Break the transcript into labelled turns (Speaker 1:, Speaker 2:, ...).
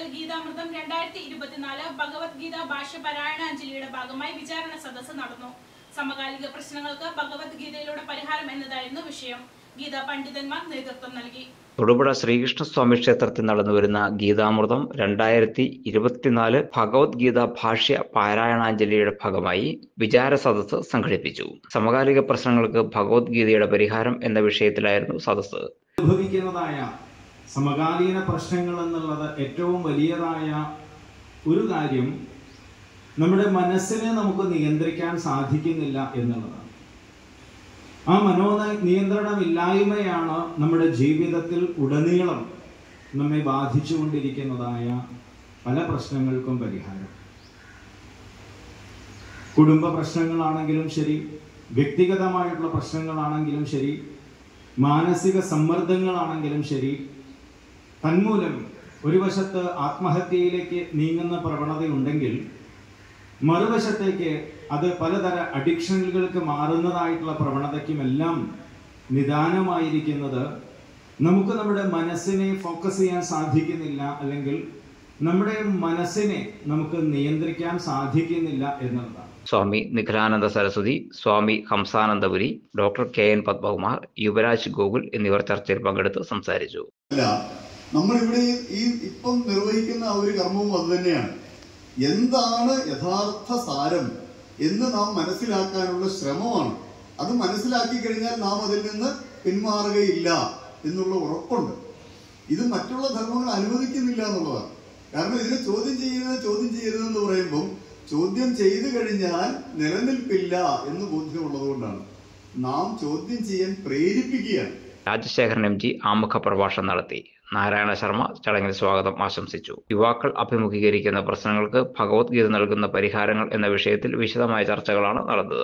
Speaker 1: കോട്ടക്കൽ ഗീതാമൃതം 2024 ഭഗവത്ഗീത ഭാഷ്യ പാരായണാഞ്ജലിയുടെ ഭാഗമായി വിചാരണ സദസ്സ് നടന്നു. സമകാലിക പ്രശ്നങ്ങൾക്ക് ഭഗവത്ഗീതയിലൂടെ പരിഹാരം എന്നതായിരുന്നു വിഷയം. ഗീതാ പണ്ഡിതന്മാർ നേതൃത്വം നൽകി.
Speaker 2: തൊടുപുഴ ശ്രീകൃഷ്ണസ്വാമി ക്ഷേത്രത്തിൽ നടന്നുവരുന്ന ഗീതാമൃതം 2024 ഭഗവത്ഗീത ഭാഷ്യ പാരായണാഞ്ജലിയുടെ ഭാഗമായി വിചാര സദസ്സ് സംഘടിപ്പിച്ചു. സമകാലിക പ്രശ്നങ്ങൾക്ക് ഭഗവത്ഗീതയുടെ പരിഹാരം എന്ന വിഷയത്തിലായിരുന്നു സദസ്സ്.
Speaker 3: അനുഭവിക്കുന്നതായ സമകാലീന പ്രശ്നങ്ങൾ എന്നുള്ളത് ഏറ്റവും വലിയതായ ഒരു കാര്യം നമ്മുടെ മനസ്സിനെ നമുക്ക് നിയന്ത്രിക്കാൻ സാധിക്കുന്നില്ല എന്നുള്ളതാണ്. ആ നിയന്ത്രണമില്ലായ്മയാണ് നമ്മുടെ ജീവിതത്തിൽ ഉടനീളം നമ്മെ ബാധിച്ചുകൊണ്ടിരിക്കുന്നതായ പല പ്രശ്നങ്ങൾക്കും പരിഹാരം. കുടുംബ പ്രശ്നങ്ങളാണെങ്കിലും ശരി, വ്യക്തിഗതമായിട്ടുള്ള പ്രശ്നങ്ങളാണെങ്കിലും ശരി, മാനസിക സമ്മർദ്ദങ്ങളാണെങ്കിലും ശരി, തന്മൂലം ഒരു വശത്ത് ആത്മഹത്യയിലേക്ക് നീങ്ങുന്ന പ്രവണതയുണ്ടെങ്കിൽ മറുവശത്തേക്ക് അത് പലതര അഡിക്ഷനുകൾക്ക് മാറുന്നതായിട്ടുള്ള പ്രവണതയ്ക്കുമെല്ലാം നിദാനമായിരിക്കുന്നത് നമുക്ക് നമ്മുടെ മനസ്സിനെ ഫോക്കസ് ചെയ്യാൻ സാധിക്കുന്നില്ല, അല്ലെങ്കിൽ നമ്മുടെ മനസ്സിനെ നമുക്ക് നിയന്ത്രിക്കാൻ സാധിക്കുന്നില്ല എന്നുള്ളതാണ്.
Speaker 2: സ്വാമി നിഖിലാനന്ദ സരസ്വതി, സ്വാമി ഹംസാനന്ദപുരി, ഡോക്ടർ KN പത്മകുമാർ, യുവരാജ് ഗോകുൽ എന്നിവർ ചർച്ചയിൽ പങ്കെടുത്ത് സംസാരിച്ചു.
Speaker 4: നമ്മളിവിടെ ഇപ്പം നിർവഹിക്കുന്ന ഒരു കർമ്മവും അത് തന്നെയാണ്. എന്താണ് യഥാർത്ഥ സാരം എന്ന് നാം മനസ്സിലാക്കാനുള്ള ശ്രമമാണ്. അത് മനസ്സിലാക്കി കഴിഞ്ഞാൽ നാം അതിൽ നിന്ന് പിന്മാറുകയില്ല എന്നുള്ള ഉറപ്പുണ്ട്. ഇത് മറ്റുള്ള ധർമ്മങ്ങൾ അനുവദിക്കുന്നില്ല എന്നുള്ളതാണ്. കാരണം ഇതിനെ ചോദ്യം ചെയ്യരുതെന്ന് പറയുമ്പോൾ ചോദ്യം ചെയ്തു കഴിഞ്ഞാൽ നിലനിൽപ്പില്ല എന്ന് ബോധ്യമുള്ളതുകൊണ്ടാണ് നാം ചോദ്യം ചെയ്യാൻ പ്രേരിപ്പിക്കുകയാണ്.
Speaker 2: രാജശേഖരൻ MG ആമുഖ പ്രഭാഷണം നടത്തി. നാരായണ ശർമ്മ ചടങ്ങിൽ സ്വാഗതം ആശംസിച്ചു. യുവാക്കൾ അഭിമുഖീകരിക്കുന്ന പ്രശ്നങ്ങൾക്ക് ഭഗവത്ഗീത നൽകുന്ന പരിഹാരങ്ങൾ എന്ന വിഷയത്തിൽ വിശദമായ ചർച്ചകളാണ് നടന്നത്.